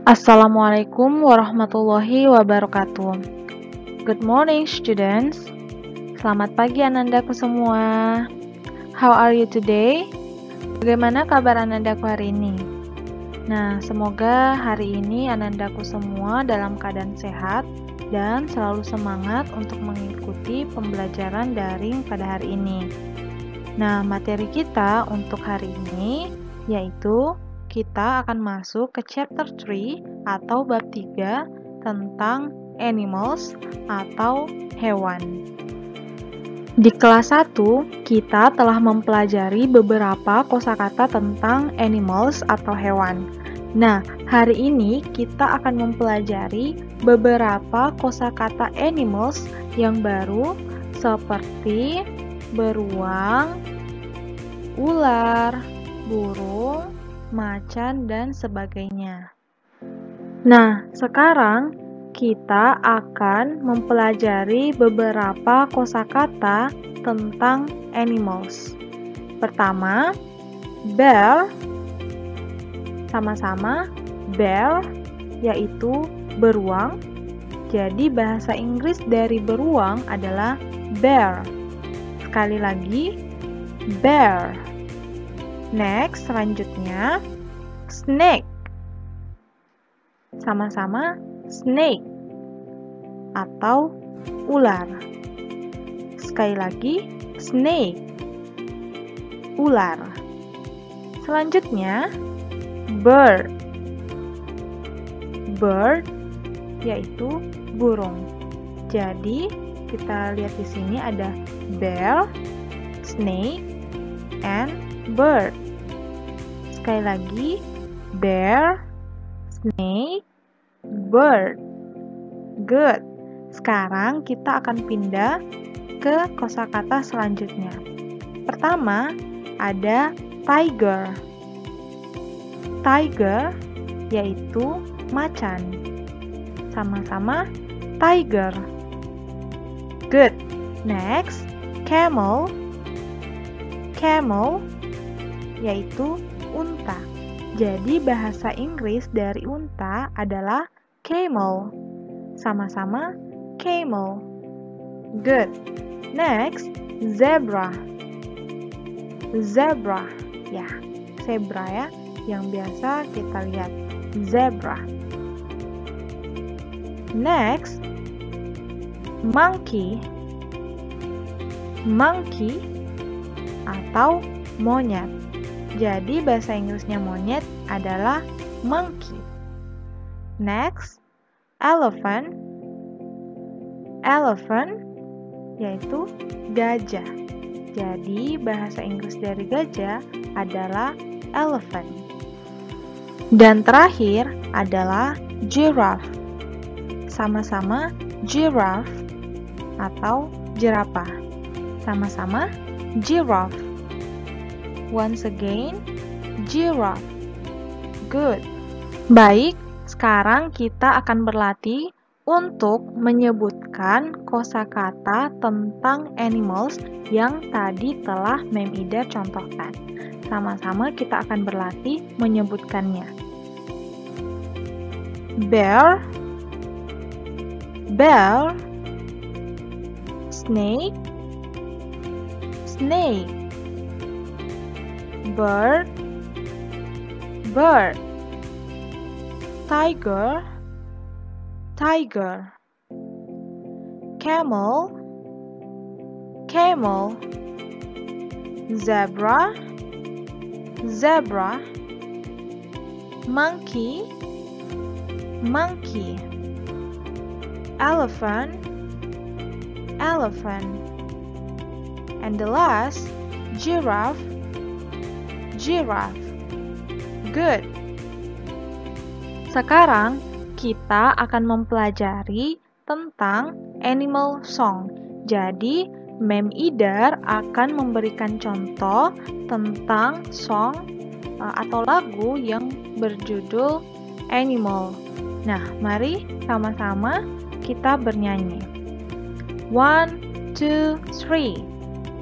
Assalamualaikum warahmatullahi wabarakatuh. Good morning, students. Selamat pagi anandaku semua. How are you today? Bagaimana kabar anandaku hari ini? Nah, semoga hari ini anandaku semua dalam keadaan sehat dan selalu semangat untuk mengikuti pembelajaran daring pada hari ini. Nah, materi kita untuk hari ini yaitu kita akan masuk ke chapter 3 atau bab 3 tentang animals atau hewan. Di kelas 1, kita telah mempelajari beberapa kosakata tentang animals atau hewan. Nah, hari ini kita akan mempelajari beberapa kosakata animals yang baru seperti beruang, ular, burung, macan, dan sebagainya. Nah, sekarang kita akan mempelajari beberapa kosakata tentang animals. Pertama, bear. Sama-sama, bear yaitu beruang. Jadi bahasa Inggris dari beruang adalah bear. Sekali lagi, bear. Next, selanjutnya, snake. Sama-sama, snake atau ular. Sekali lagi, snake, ular. Selanjutnya, bird. Bird yaitu burung. Jadi, kita lihat di sini ada bear, snake, and bird. Sekali lagi, bear, snake, bird. Good. Sekarang kita akan pindah ke kosakata selanjutnya. Pertama, ada tiger. Tiger yaitu macan. Sama-sama, tiger. Good. Next, camel. Camel yaitu unta. Jadi bahasa Inggris dari unta adalah camel. Sama-sama, camel. Good. Next, zebra. Zebra. Ya, zebra ya, yang biasa kita lihat. Zebra. Next, monkey. Monkey atau monyet. Jadi bahasa Inggrisnya monyet adalah monkey. Next, elephant. Elephant yaitu gajah. Jadi bahasa Inggris dari gajah adalah elephant. Dan terakhir adalah giraffe. Sama-sama giraffe atau jerapah. Sama-sama giraffe. Once again, giraffe. Good. Baik, sekarang kita akan berlatih untuk menyebutkan kosakata tentang animals yang tadi telah Mem Ida contohkan. Sama-sama kita akan berlatih menyebutkannya. Bear, bear. Snake, snake. Bird, bird. Tiger, tiger. Camel, camel. Zebra, zebra. Monkey, monkey. Elephant, elephant. And the last, giraffe, giraffe. Good. Sekarang kita akan mempelajari tentang animal song. Jadi, Mem Ida akan memberikan contoh tentang song atau lagu yang berjudul animal. Nah, mari sama-sama kita bernyanyi. 1, 2, 3.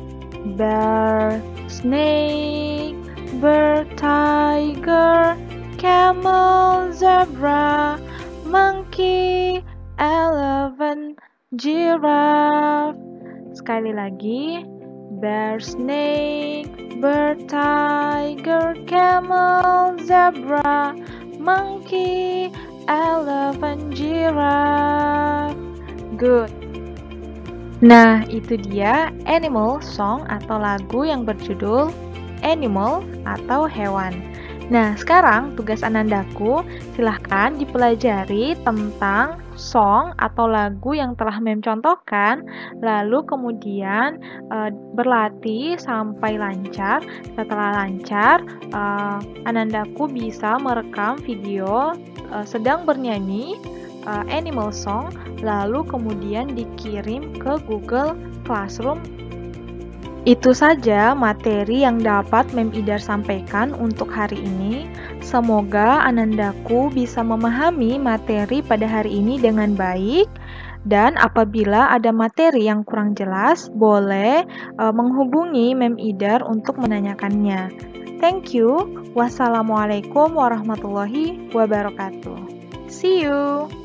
Bear, snake, bird, tiger, camel, zebra, monkey, elephant, giraffe. Sekali lagi, bear, snake, bird, tiger, camel, zebra, monkey, elephant, giraffe. Good. Nah, itu dia animal song atau lagu yang berjudul Animal atau hewan. Nah, sekarang tugas Anandaku, silahkan dipelajari tentang song atau lagu yang telah Mem contohkan, lalu kemudian berlatih sampai lancar. Setelah lancar, Anandaku bisa merekam video sedang bernyanyi animal song, lalu kemudian dikirim ke Google Classroom. Itu saja materi yang dapat Mem Idar sampaikan untuk hari ini. Semoga Anandaku bisa memahami materi pada hari ini dengan baik. Dan apabila ada materi yang kurang jelas, boleh menghubungi Mem Idar untuk menanyakannya. Thank you. Wassalamualaikum warahmatullahi wabarakatuh. See you.